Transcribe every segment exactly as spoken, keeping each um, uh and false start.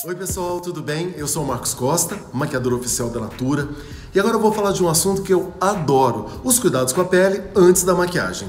Oi pessoal, tudo bem? Eu sou o Marcos Costa, maquiador oficial da Natura, e agora eu vou falar de um assunto que eu adoro, os cuidados com a pele antes da maquiagem.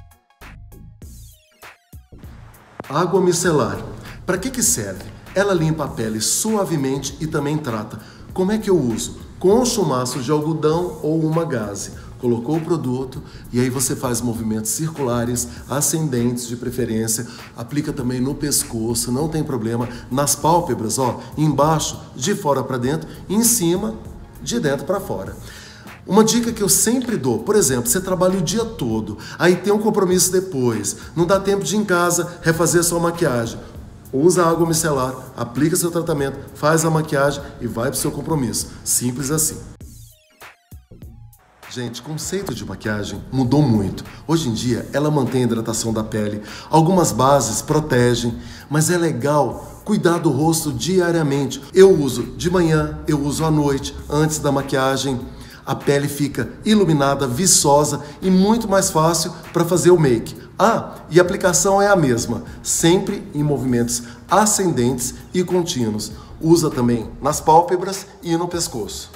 Água micelar. Para que que serve? Ela limpa a pele suavemente e também trata. Como é que eu uso? Com um chumaço de algodão ou uma gaze. Colocou o produto e aí você faz movimentos circulares, ascendentes de preferência, aplica também no pescoço, não tem problema, nas pálpebras, ó, embaixo, de fora para dentro, e em cima, de dentro para fora. Uma dica que eu sempre dou, por exemplo, você trabalha o dia todo, aí tem um compromisso depois, não dá tempo de ir em casa refazer a sua maquiagem. Usa água micelar, aplica seu tratamento, faz a maquiagem e vai para o seu compromisso. Simples assim. Gente, o conceito de maquiagem mudou muito. Hoje em dia, ela mantém a hidratação da pele, algumas bases protegem, mas é legal cuidar do rosto diariamente. Eu uso de manhã, eu uso à noite, antes da maquiagem. A pele fica iluminada, viçosa e muito mais fácil para fazer o make. Ah, e a aplicação é a mesma, sempre em movimentos ascendentes e contínuos. Usa também nas pálpebras e no pescoço.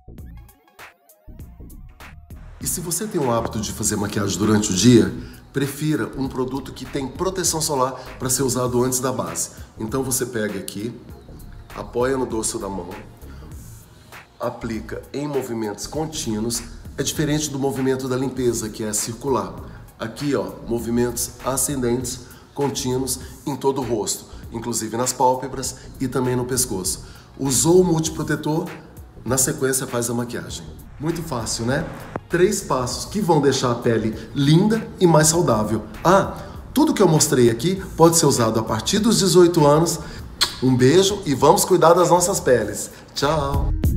E se você tem o hábito de fazer maquiagem durante o dia, prefira um produto que tem proteção solar para ser usado antes da base. Então você pega aqui, apoia no dorso da mão, aplica em movimentos contínuos, é diferente do movimento da limpeza, que é circular. Aqui, ó, movimentos ascendentes, contínuos em todo o rosto, inclusive nas pálpebras e também no pescoço. Usou o multiprotetor, na sequência faz a maquiagem. Muito fácil, né? Três passos que vão deixar a pele linda e mais saudável. Ah, tudo que eu mostrei aqui pode ser usado a partir dos dezoito anos. Um beijo e vamos cuidar das nossas peles. Tchau!